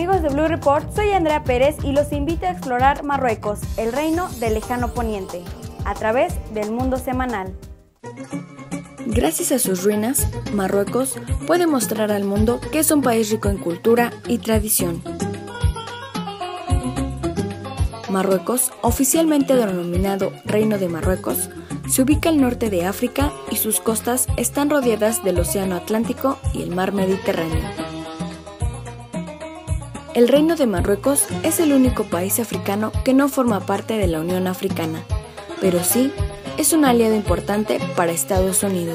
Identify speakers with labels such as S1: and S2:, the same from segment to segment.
S1: Amigos de Blue Report, soy Andrea Pérez y los invito a explorar Marruecos, el reino del lejano poniente, a través del Mundo Semanal.
S2: Gracias a sus ruinas, Marruecos puede mostrar al mundo que es un país rico en cultura y tradición. Marruecos, oficialmente denominado Reino de Marruecos, se ubica al norte de África y sus costas están rodeadas del Océano Atlántico y el Mar Mediterráneo. El Reino de Marruecos es el único país africano que no forma parte de la Unión Africana, pero sí es un aliado importante para Estados Unidos.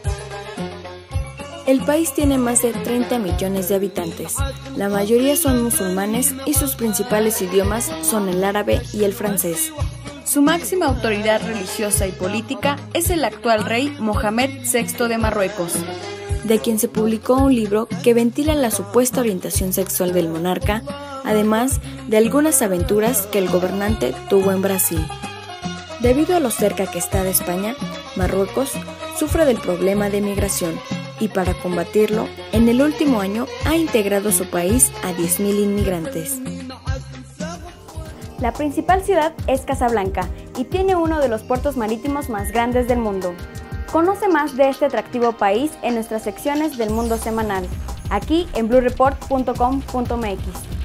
S2: El país tiene más de 30 millones de habitantes, la mayoría son musulmanes y sus principales idiomas son el árabe y el francés. Su máxima autoridad religiosa y política es el actual rey Mohamed VI de Marruecos, de quien se publicó un libro que ventila la supuesta orientación sexual del monarca, además de algunas aventuras que el gobernante tuvo en Brasil. Debido a lo cerca que está de España, Marruecos sufre del problema de migración y para combatirlo, en el último año ha integrado su país a 10.000 inmigrantes.
S1: La principal ciudad es Casablanca y tiene uno de los puertos marítimos más grandes del mundo. Conoce más de este atractivo país en nuestras secciones del Mundo Semanal, aquí en bluereport.com.mx.